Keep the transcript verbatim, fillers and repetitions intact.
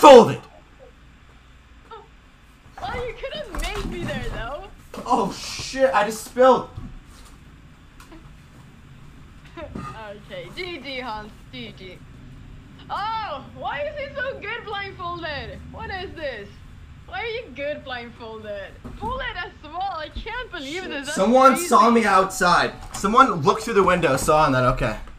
blindfolded! Well, you could have made me there, though. Oh shit, I just spilled. Okay, G G, Hans, G G. Oh, why is he so good blindfolded? What is this? Why are you good blindfolded? Pull it as well. I can't believe this. That's Someone crazy. saw me outside. Someone looked through the window, saw, and then okay.